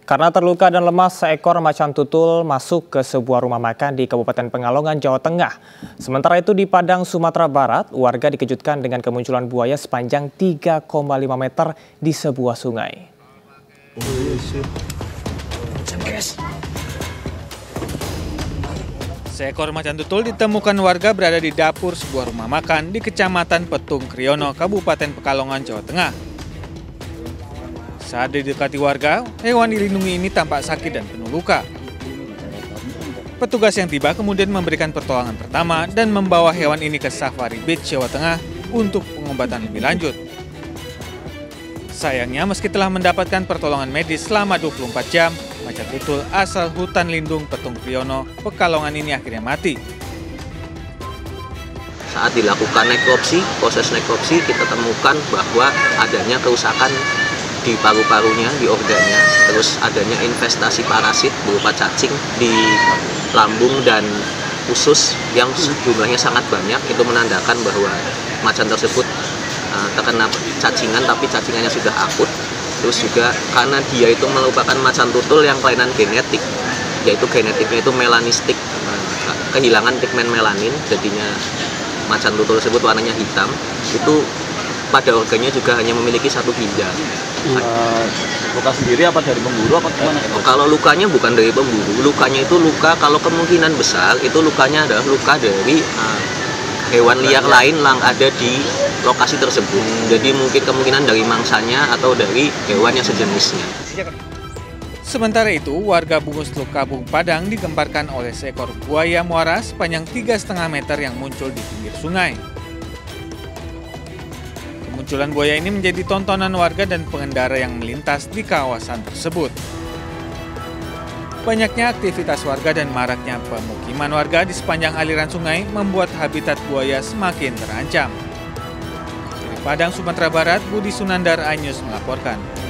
Karena terluka dan lemas, seekor macan tutul masuk ke sebuah rumah makan di Kabupaten Pekalongan, Jawa Tengah. Sementara itu di Padang, Sumatera Barat, warga dikejutkan dengan kemunculan buaya sepanjang 3,5 meter di sebuah sungai. Seekor macan tutul ditemukan warga berada di dapur sebuah rumah makan di Kecamatan Petung Kriono, Kabupaten Pekalongan, Jawa Tengah. Saat didekati warga, hewan dilindungi ini tampak sakit dan penuh luka. Petugas yang tiba kemudian memberikan pertolongan pertama dan membawa hewan ini ke Safari Beach, Jawa Tengah untuk pengobatan lebih lanjut. Sayangnya meski telah mendapatkan pertolongan medis selama 24 jam, macan tutul asal hutan lindung Petung Kriono, Pekalongan ini akhirnya mati. Saat dilakukan nekropsi, proses nekropsi kita temukan bahwa adanya kerusakan di paru-parunya, di organnya, terus adanya investasi parasit berupa cacing di lambung dan usus yang jumlahnya sangat banyak. Itu menandakan bahwa macan tersebut terkena cacingan, tapi cacingannya sudah akut. Terus juga karena dia itu merupakan macan tutul yang kelainan genetik, yaitu genetiknya itu melanistik, kehilangan pigmen melanin, jadinya macan tutul tersebut warnanya hitam. Itu pada organnya juga hanya memiliki satu ginjal. Luka sendiri apa dari pemburu apa gimana? Kalau lukanya bukan dari pemburu, lukanya itu luka, kalau kemungkinan besar itu lukanya adalah luka dari hewan liar lain yang ada di lokasi tersebut. Jadi mungkin kemungkinan dari mangsanya atau dari hewan yang sejenisnya. Sementara itu, warga Bungus Teluk Kabung Padang digemparkan oleh seekor buaya muara sepanjang 3,5 meter yang muncul di pinggir sungai. Kemunculan buaya ini menjadi tontonan warga dan pengendara yang melintas di kawasan tersebut. Banyaknya aktivitas warga dan maraknya pemukiman warga di sepanjang aliran sungai membuat habitat buaya semakin terancam. Dari Padang, Sumatera Barat, Budi Sunandar, iNews melaporkan.